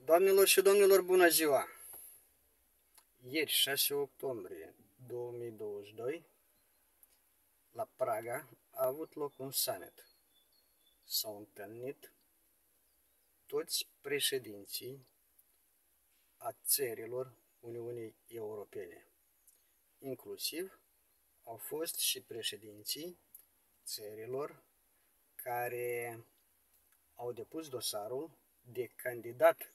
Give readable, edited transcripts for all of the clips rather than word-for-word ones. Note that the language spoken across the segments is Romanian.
Doamnelor și domnilor, bună ziua! Ieri, 6 octombrie 2022, la Praga, a avut loc un summit. S-au întâlnit toți președinții a țărilor Uniunii Europene. Inclusiv au fost și președinții țărilor care au depus dosarul de candidat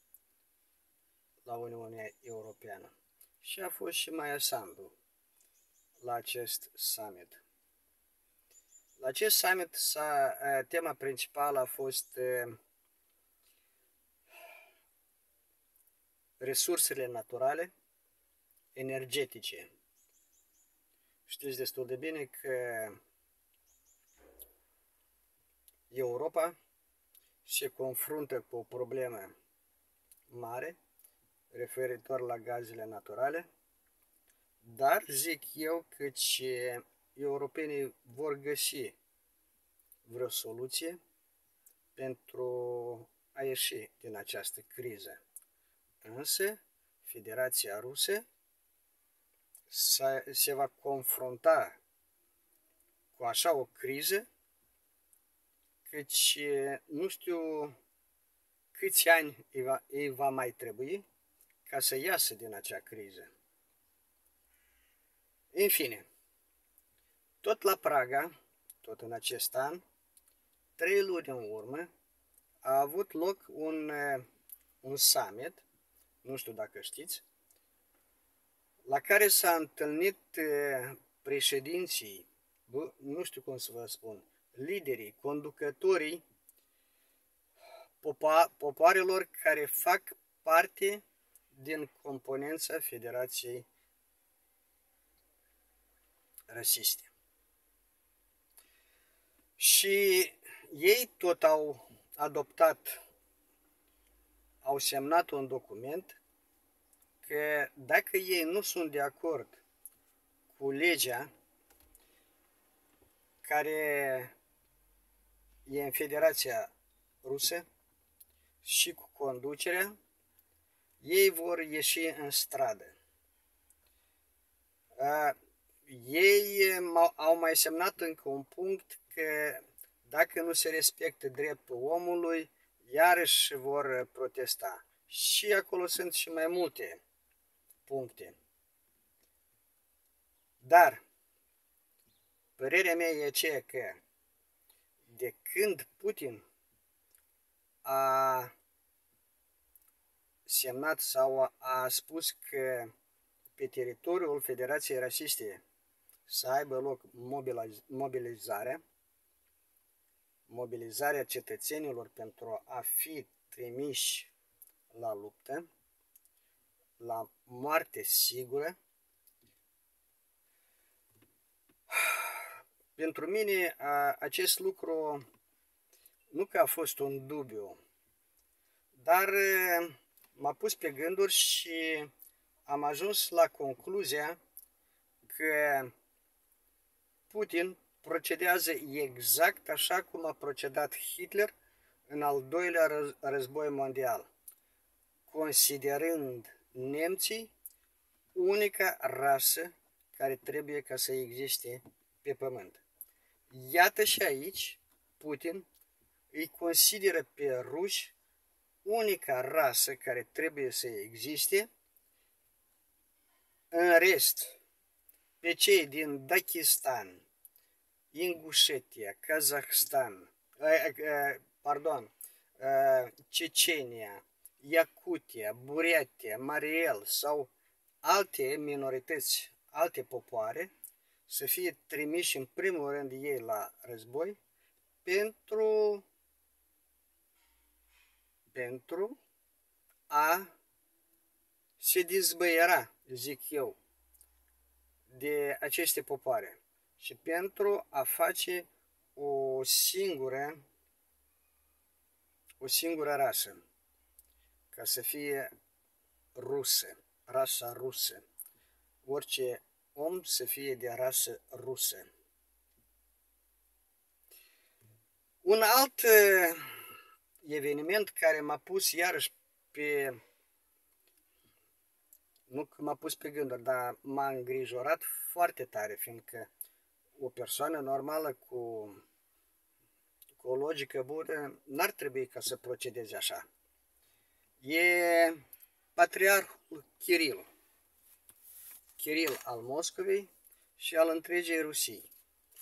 la Uniunea Europeană. Și a fost și mai ansamblu la acest summit. La acest summit tema principală a fost resursele naturale, energetice. Știți destul de bine că Europa se confruntă cu o problemă mare referitor la gazele naturale, dar zic eu că europenii vor găsi vreo soluție pentru a ieși din această criză. Însă, Federația Rusă se va confrunta cu așa o criză, căci nu știu câți ani îi va mai trebui ca să iasă din acea criză. În fine, tot la Praga, tot în acest an, 3 luni în urmă, a avut loc un summit, nu știu dacă știți, la care s-a întâlnit președinții, nu știu cum să vă spun, liderii, conducătorii popoarelor care fac parte din componența Federației Rasiste. Și ei tot au adoptat, au semnat un document că dacă ei nu sunt de acord cu legea care e în Federația Rusă și cu conducerea, ei vor ieși în stradă. Ei au mai semnat încă un punct că dacă nu se respectă dreptul omului, iarăși vor protesta. Și acolo sunt și mai multe puncte. Dar părerea mea e aceea că de când Putin a semnat sau a spus că pe teritoriul Federației Rasiste să aibă loc mobilizarea cetățenilor pentru a fi trimiși la luptă, la moarte sigură, pentru mine acest lucru nu că a fost un dubiu, dar m-a pus pe gânduri și am ajuns la concluzia că Putin procedează exact așa cum a procedat Hitler în al doilea război mondial, considerând nemții unica rasă care trebuie ca să existe pe pământ. Iată și aici Putin îi consideră pe ruși unica rasă care trebuie să existe. În rest, pe cei din Dagestan, Ingușetia, Kazahstan, Cecenia, Iacutia, Buretia, Mariel sau alte minorități, alte popoare, să fie trimiși în primul rând ei la război pentru a se dezbăiera, zic eu, de aceste popoare și pentru a face o singură rasă, ca să fie rusă, rasa rusă, orice om să fie de rasă rusă. Un alt eveniment care m-a pus iarăși nu că m-a pus pe gânduri, dar m-a îngrijorat foarte tare, fiindcă o persoană normală cu o logică bună n-ar trebui ca să procedeze așa. E patriarhul Kiril al Moscovei și al întregii Rusii.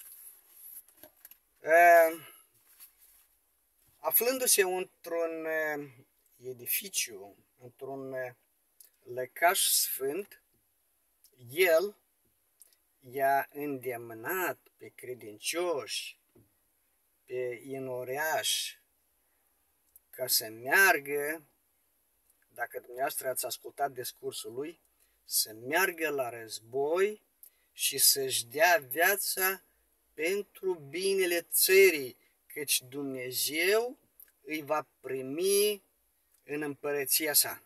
Aflându-se într-un edificiu, într-un lăcaș sfânt, el i-a îndemnat pe credincioși, pe inoreași, ca să meargă, dacă dumneavoastră ați ascultat discursul lui, să meargă la război și să-și dea viața pentru binele țării, căci Dumnezeu îi va primi în împărăția sa.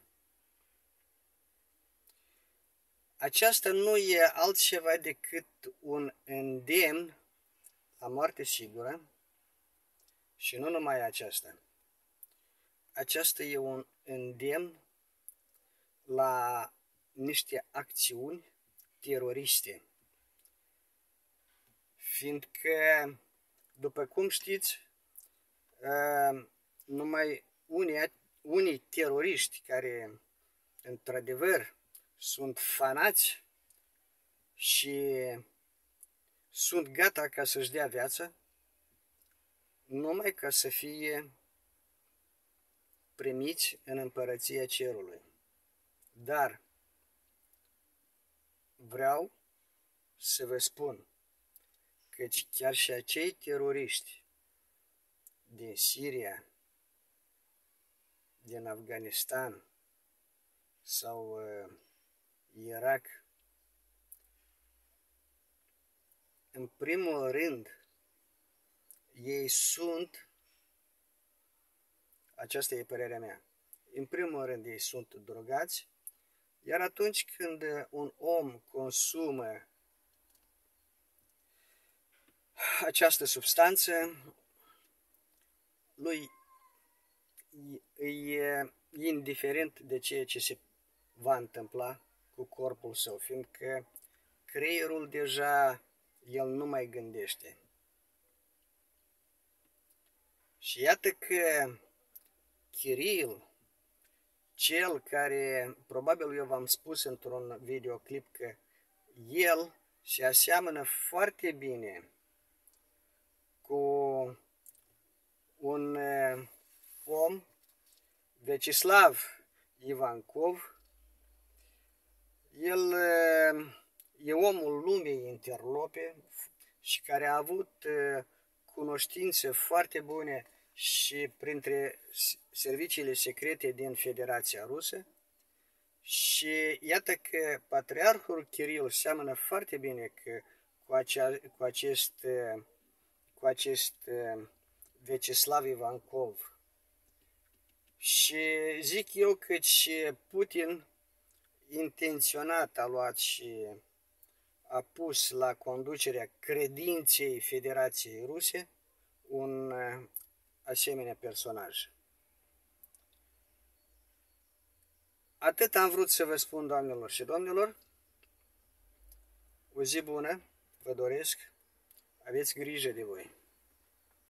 Aceasta nu e altceva decât un îndemn la moarte sigură și nu numai aceasta. Aceasta e un îndemn la niște acțiuni teroriste, fiindcă, după cum știți, numai unii teroriști care, într-adevăr, sunt fanați și sunt gata ca să-și dea viața, numai ca să fie primiți în împărăția cerului. Dar vreau să vă spun că chiar și acei teroriști din Siria, din Afganistan sau Irak, în primul rând, ei sunt, aceasta e părerea mea, în primul rând ei sunt drogați, iar atunci când un om consumă această substanță, lui e indiferent de ceea ce se va întâmpla cu corpul său, fiindcă creierul deja el nu mai gândește. Și iată că Kiril, cel care, probabil eu v-am spus într-un videoclip că el se aseamănă foarte bine cu un om, Vyacheslav Ivankov. El e omul lumii interlope și care a avut cunoștințe foarte bune și printre serviciile secrete din Federația Rusă. Și iată că patriarhul Kiril seamănă foarte bine cu acest Vyacheslav Ivankov. Și zic eu că și Putin intenționat a luat și a pus la conducerea credinței Federației Ruse un asemenea personaj. Atât am vrut să vă spun, doamnelor și domnilor. O zi bună vă doresc, aveți grijă de voi.